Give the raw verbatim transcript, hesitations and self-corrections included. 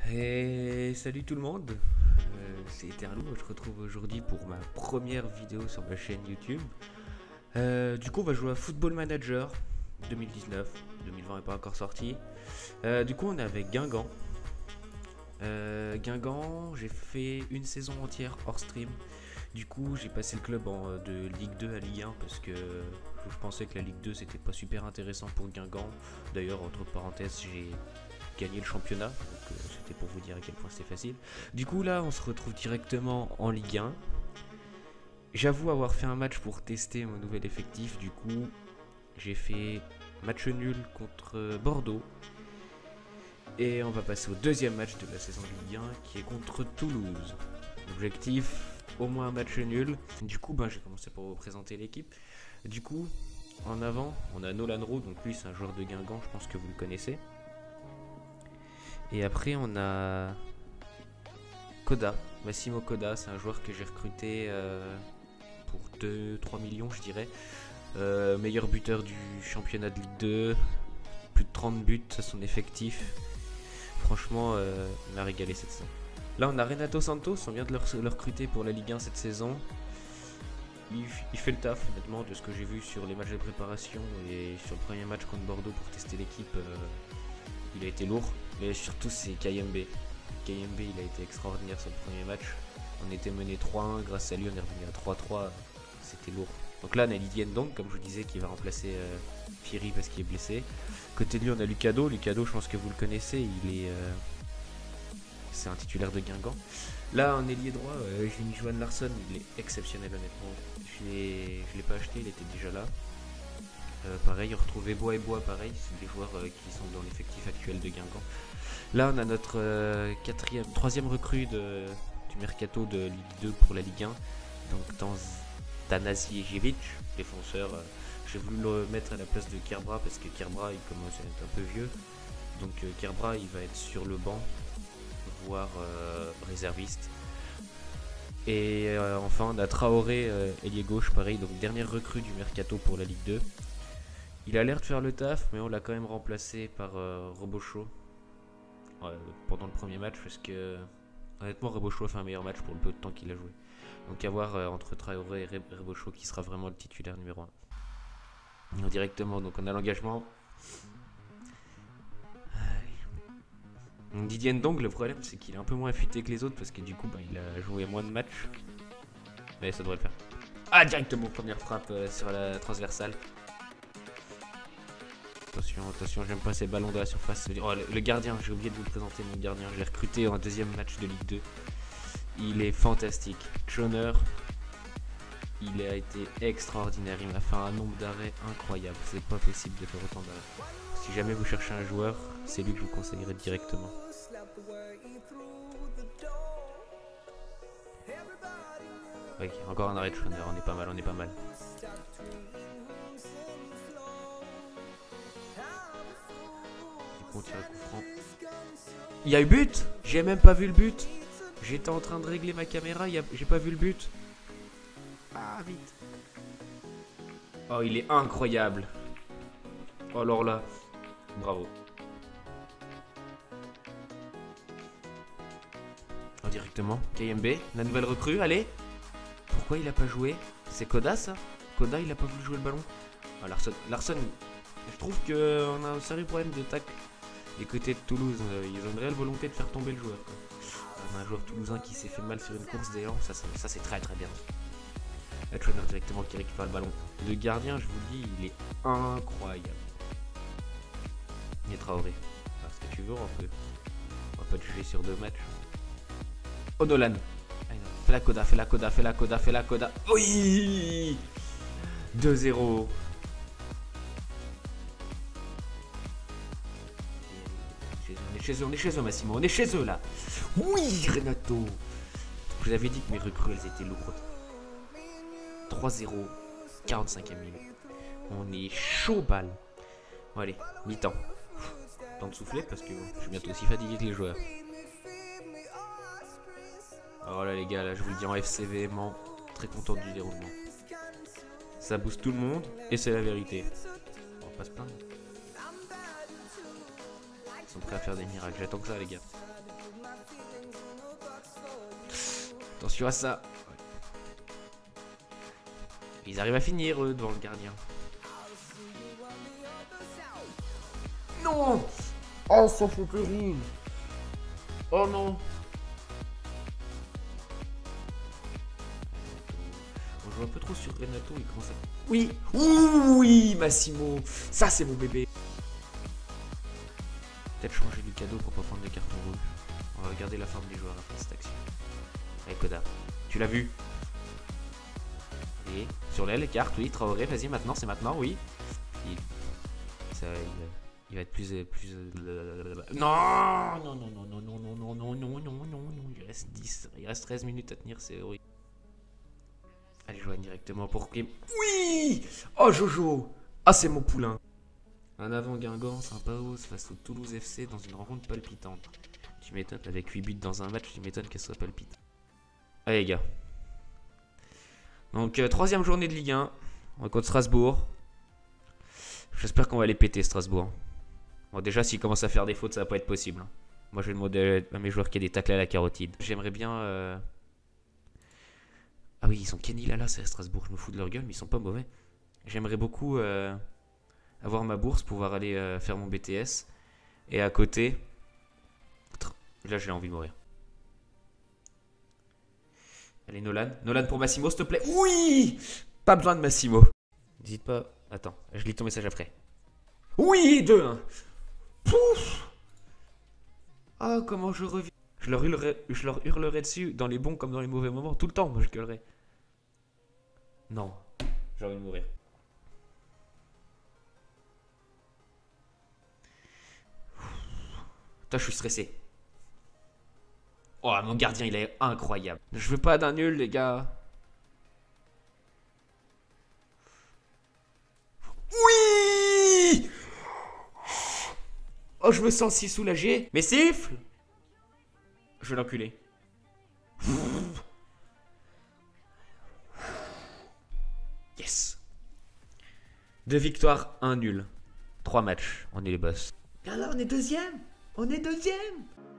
Et salut tout le monde, euh, c'est Eterlo, je te retrouve aujourd'hui pour ma première vidéo sur ma chaîne YouTube. Euh, du coup on va jouer à Football Manager deux mille dix-neuf, deux mille vingt n'est pas encore sorti. Euh, du coup on est avec Guingamp. Euh, Guingamp, j'ai fait une saison entière hors stream. Du coup j'ai passé le club en, de Ligue deux à Ligue un parce que je pensais que la Ligue deux c'était pas super intéressant pour Guingamp. D'ailleurs entre parenthèses j'ai gagné le championnat, donc euh, c'était pour vous dire à quel point c'était facile. Du coup là on se retrouve directement en Ligue un. J'avoue avoir fait un match pour tester mon nouvel effectif. Du coup j'ai fait match nul contre Bordeaux. Et on va passer au deuxième match de la saison de Ligue un qui est contre Toulouse. Objectif, au moins un match nul. Du coup ben, j'ai commencé par vous présenter l'équipe. Du coup en avant on a Nolan Rowe, donc lui c'est un joueur de Guingamp, je pense que vous le connaissez. Et après on a Koda, Massimo Koda, c'est un joueur que j'ai recruté euh, pour deux trois millions je dirais. Euh, meilleur buteur du championnat de Ligue deux, plus de trente buts à son effectif. Franchement, euh, il m'a régalé cette saison. Là on a Renato Santos, on vient de le, le recruter pour la Ligue un cette saison. Il, il fait le taf honnêtement de ce que j'ai vu sur les matchs de préparation et sur le premier match contre Bordeaux pour tester l'équipe. Euh, il a été lourd. Mais surtout c'est Kayembe. Kayembe il a été extraordinaire sur le premier match. On était mené trois un, grâce à lui on est revenu à trois trois. C'était lourd. Donc là on a Didier Ndong comme je vous disais qui va remplacer euh, Fieri parce qu'il est blessé. Côté de lui on a Lucado. Lucado je pense que vous le connaissez. Il est euh, c'est un titulaire de Guingamp. Là en ailier droit euh, j'ai mis Johan Larsson. Il est exceptionnel honnêtement. Je ne l'ai pas acheté, il était déjà là. Euh, pareil, retrouver Bois et Bois, pareil, c'est des joueurs euh, qui sont dans l'effectif actuel de Guingamp. Là, on a notre euh, quatrième, troisième recrue de, du mercato de Ligue deux pour la Ligue un. Donc, Tanasijevic, défenseur. Euh, J'ai voulu le mettre à la place de Kerbra parce que Kerbra, il commence à être un peu vieux. Donc, euh, Kerbra, il va être sur le banc, voire euh, réserviste. Et euh, enfin, on a Traoré, euh, ailier gauche, pareil, donc dernière recrue du mercato pour la Ligue deux. Il a l'air de faire le taf, mais on l'a quand même remplacé par euh, Robocho euh, pendant le premier match parce que honnêtement Robocho a fait un meilleur match pour le peu de temps qu'il a joué. Donc à voir euh, entre Traoré et Robocho qui sera vraiment le titulaire numéro un. Donc, directement, donc on a l'engagement. Donc Didier Ndong, le problème c'est qu'il est un peu moins affûté que les autres parce que du coup bah, il a joué moins de matchs. Mais ça devrait le faire. Ah, directement première frappe euh, sur la transversale. Attention, attention, j'aime pas ces ballons de la surface. Oh, le, le gardien, j'ai oublié de vous le présenter, mon gardien. Je l'ai recruté en deuxième match de Ligue deux. Il est fantastique. Schoner, il a été extraordinaire. Il m'a fait un nombre d'arrêts incroyable. C'est pas possible de faire autant d'arrêts. Si jamais vous cherchez un joueur, c'est lui que je vous conseillerais directement. Ok, encore un arrêt de Schoner. On est pas mal, on est pas mal. On tire le coup franc. Il y a eu but. J'ai même pas vu le but. J'étais en train de régler ma caméra, j'ai pas vu le but. Ah, vite. Oh, il est incroyable. Oh, alors là, bravo. Oh, directement, Kayembe, la nouvelle recrue, allez. Pourquoi il a pas joué? C'est Koda ça? Koda il a pas voulu jouer le ballon. Oh, Larsson, Larsson, je trouve qu'on a un sérieux problème de tacle. Et côté de Toulouse, euh, ils ont une réelle volonté de faire tomber le joueur. Quoi. On a un joueur toulousain qui s'est fait mal sur une course d'ailleurs, ça, ça, ça c'est très très bien. Là, Schoner directement qui récupère le ballon. Le gardien, je vous le dis, il est incroyable. Il est Traoré. Alors, ce que tu veux, on peut. On va pas te juger sur deux matchs. Oh, Nolan. Fais la coda, fais la coda, fais la coda, fais la coda. Oui, deux zéro. On est chez eux, on est chez eux, Massimo, on est chez eux là. Oui, Renato. Je vous avais dit que mes recrues, elles étaient lourdes. trois zéro, quarante-cinquième minute. On est chaud balle. Bon, allez, mi-temps. Temps de souffler parce que je suis bientôt aussi fatigué que les joueurs. Alors là, les gars, là, je vous le dis en F C véhément, très content du déroulement. Ça booste tout le monde et c'est la vérité. On va pas se plaindre. Ils sont prêts à faire des miracles. J'attends que ça, les gars. Attention à ça. Ils arrivent à finir eux devant le gardien. Non. Oh, ça fait terrible. Oh non. On joue un peu trop sur Renato, il commence à... Oui. Oui, Massimo. Ça, c'est mon bébé. Peut-être changer du cadeau pour pas prendre des cartons rouges. On va regarder la forme des joueurs après cette action. Allez, Koda. Tu l'as vu? Oui. Sur l'aile, carte, oui. Traoré, vas-y, maintenant, c'est maintenant, oui. Il... Ça, il... Il va être plus... plus... Non, non, non, non, non, non, non, non, non, non, non, non, non, il reste dix, il reste treize minutes à tenir, c'est horrible. Allez, Joanne directement pour Kim. Oui. Oh, Jojo. Ah, c'est mon poulain. Un avant Guingamp, Saint-Paos face au Toulouse F C dans une rencontre palpitante. Tu m'étonnes, avec huit buts dans un match, tu m'étonnes qu'elle soit palpitante. Allez, les gars. Donc, euh, troisième journée de Ligue un. On va contre Strasbourg. J'espère qu'on va les péter, Strasbourg. Bon, déjà, s'ils commencent à faire des fautes, ça va pas être possible. Moi, je vais demander à mes joueurs qui aient des tacles à la carotide. J'aimerais bien... Euh... Ah oui, ils sont Kenny Lala, c'est à Strasbourg. Je me fous de leur gueule, mais ils sont pas mauvais. J'aimerais beaucoup euh, avoir ma bourse, pouvoir aller euh, faire mon B T S. Et à côté... Là, j'ai envie de mourir. Allez, Nolan. Nolan pour Massimo, s'il te plaît. Oui. Pas besoin de Massimo. N'hésite pas... Attends, je lis ton message après. Oui, deux un. Pouf. Ah, comment je reviens. Je leur, hurlerai, je leur hurlerai dessus dans les bons comme dans les mauvais moments. Tout le temps, moi je gueulerai. Non, j'ai envie de mourir. Putain, je suis stressé. Oh, mon gardien, il est incroyable. Je veux pas d'un nul, les gars. Oui. Oh, je me sens si soulagé. Mais siffle. Je vais l'enculer. Yes. Deux victoires, un nul. Trois matchs. On est les boss. Et alors, on est deuxième. On est deuxième.